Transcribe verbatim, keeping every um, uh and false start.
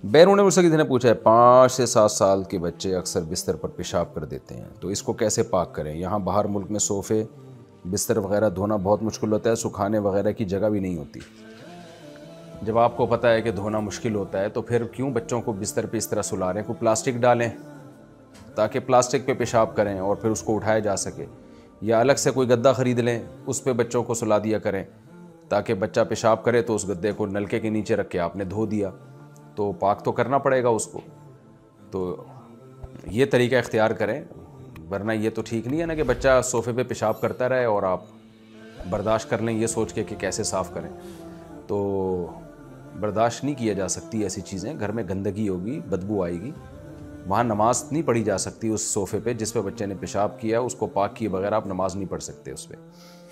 बैरून ने मुझसे किसी ने पूछा है, पाँच से सात साल के बच्चे अक्सर बिस्तर पर पेशाब कर देते हैं, तो इसको कैसे पाक करें। यहाँ बाहर मुल्क में सोफ़े बिस्तर वगैरह धोना बहुत मुश्किल होता है, सुखाने वगैरह की जगह भी नहीं होती। जब आपको पता है कि धोना मुश्किल होता है तो फिर क्यों बच्चों को बिस्तर पे इस तरह सुला रहे हैं। कोई प्लास्टिक डालें ताकि प्लास्टिक पे पेशाब करें और फिर उसको उठाया जा सके, या अलग से कोई गद्दा ख़रीद लें, उस पर बच्चों को सुला दिया करें ताकि बच्चा पेशाब करे तो उस गद्दे को नलके के नीचे रख के आपने धो दिया, तो पाक तो करना पड़ेगा उसको। तो ये तरीका इख्तियार करें, वरना ये तो ठीक नहीं है ना कि बच्चा सोफ़े पे पेशाब करता रहे और आप बर्दाश्त कर लें ये सोच के कि कैसे साफ़ करें। तो बर्दाश्त नहीं किया जा सकती ऐसी चीज़ें। घर में गंदगी होगी, बदबू आएगी, वहाँ नमाज नहीं पढ़ी जा सकती उस सोफ़े पे जिस पे बच्चे ने पेशाब किया, उसको पाक किए बगैर आप नमाज नहीं पढ़ सकते उस पर।